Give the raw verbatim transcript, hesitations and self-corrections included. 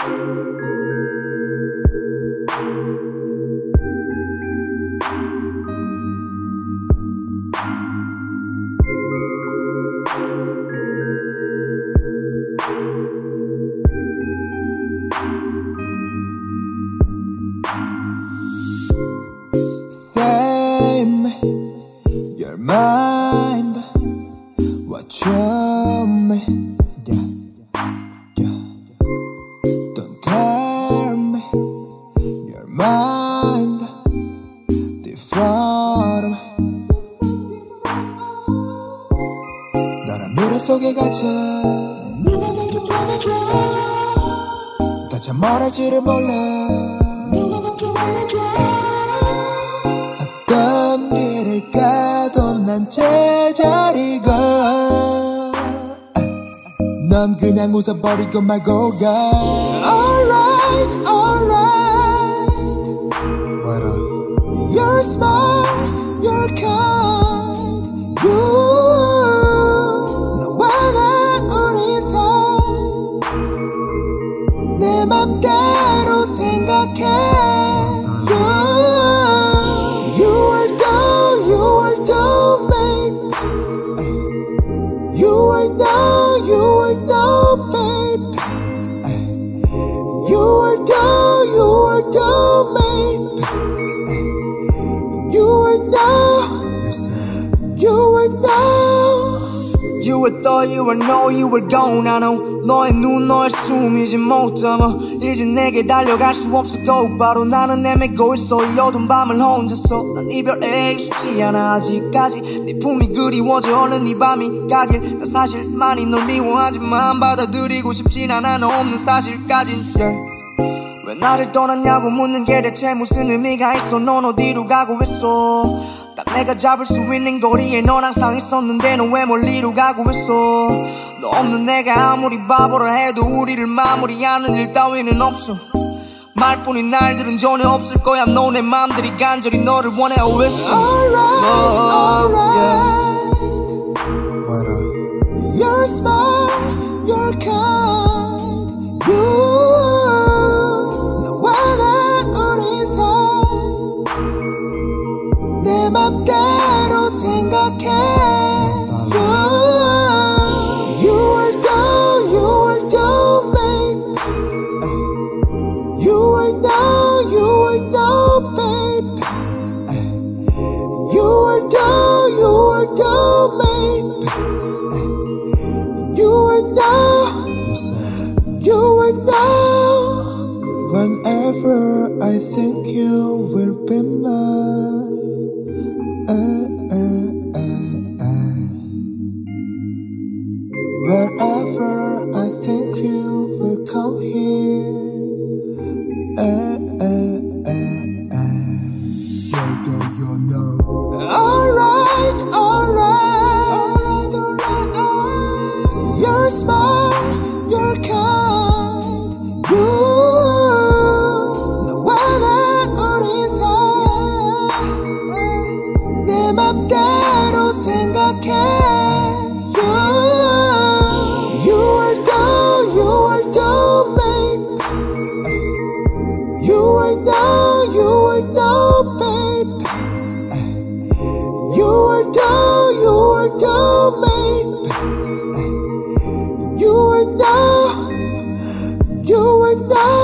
Same, you're mine, what you mean, yeah, yeah. Don't tell me, you're mine, different. 너란 미래 속에 갇혀 네가 날 좀 보내줘. 대체 뭘 할지를 몰라. 네가 날 좀 알려줘. 어떤 길을 가도 난 제자리고 넌 그냥 웃어버리고 말고 가. Alright, alright. What up? You're smart, you're kind, good. 너와 나 우리 사이 내 맘대로 생각해. You were thought, you were know, you were gone. I know 너의 눈, 너의 숨이지 못 담아. 이제 내게 달려갈 수 없어 곧바로 나는 헤매고 있어 이 어두운 밤을 혼자서. 난 이별에 익숙지 않아 아직까지. 네 품이 그리워져 얼른 이 밤이 가길. 난 사실 많이 널 미워하지만 받아들이고 싶진 않아 너 없는 사실까진. yeah. 왜 나를 떠났냐고 묻는 게 대체 무슨 의미가 있어. 넌 어디로 가고 있어. 딱 내가 잡을 수 있는 거리에 넌 항상 있었는데 넌 왜 멀리로 가고 있어. 너 없는 내가 아무리 바보라 해도 우리를 마무리하는 일 따위는 없어. 말뿐인 날들은 전혀 없을 거야. 너네 맘들이 간절히 너를 원해. always. Alright, oh, alright. Yeah. What up? You're smart, you're kind, good. 너와 나 우리 사이 내 맘대로 생각해. Whenever I think you will be mine, uh, uh, uh, uh. Wherever I think you will come here, uh, uh, uh, uh. You do you know. Alright, alright, alright, alright. You're smart, you're kind, good. 맘대로 생각해. You, you are the, you are the babe. You are no, you are no babe. You are the, you are the babe. You are no, you are no.